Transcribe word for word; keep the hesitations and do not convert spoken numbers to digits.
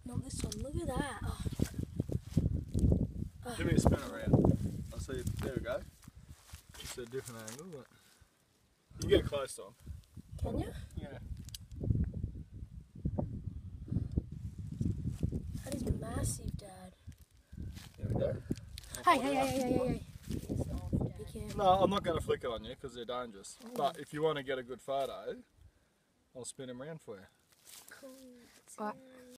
Not this one. Look at that. Oh. Oh. Give me a spin around. I'll see. There we go. Just a different angle. But you get close to him. Can you? Yeah. That is massive, Dad. There we go. Hey, hey, hey, hey, hey, hey. Be careful. No, I'm not going to flick it on you because they're dangerous. Ooh. But if you want to get a good photo, I'll spin them around for you. Cool. Right.